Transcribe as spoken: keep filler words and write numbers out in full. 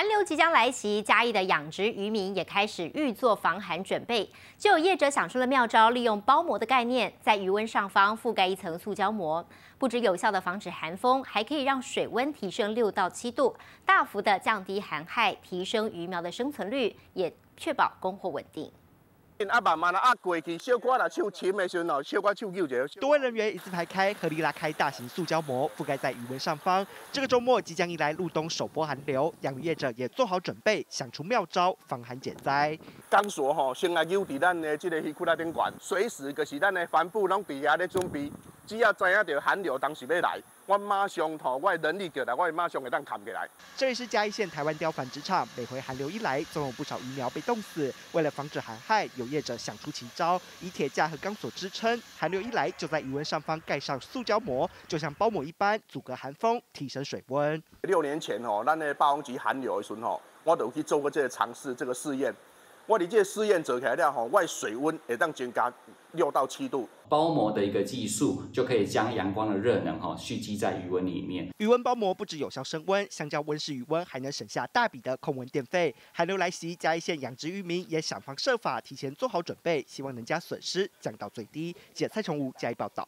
寒流即将来袭，嘉义的养殖渔民也开始预做防寒准备。就有业者想出了妙招，利用包膜的概念，在鱼温上方覆盖一层塑胶膜，不只有效的防止寒风，还可以让水温提升六到七度，大幅的降低寒害，提升鱼苗的生存率，也确保供货稳定。 啊，慢慢啊过去，小可啦手深的时候，小可手揪一下。 多位人员一字排开，合力拉开大型塑胶膜，覆盖在鱼纹上方。这个周末即将迎来入冬首波寒流，养鱼业者也做好准备，想出妙招防寒减灾。 钢索吼，先来揪伫咱的这个鱼窟那顶悬，随时就是咱的帆布拢伫遐咧准备。只要知影到寒流当时要来，我马上吼，我的能力过来，我马上会当扛起来。 这里是嘉义县台湾雕繁殖场，每回寒流一来，总有不少鱼苗被冻死。为了防止寒害，有业者想出奇招，以铁架和钢索支撑，寒流一来就在鱼纹上方盖上塑胶膜，就像包膜一般，阻隔寒风，提升水温。 六年前吼，咱的暴风级寒流的时候吼，我就有去做过这个尝试，这个试验。我伫这个试验做起来了吼，我的水温会当增加六到七度。 包膜的一个技术就可以将阳光的热能哈蓄积在鱼纹里面。 鱼纹包膜不只有效升温，相较温室鱼温，还能省下大笔的控温电费。寒流来袭，嘉义县养殖渔民也想方设法提前做好准备，希望能将损失降到最低。记者蔡崇武嘉义报道。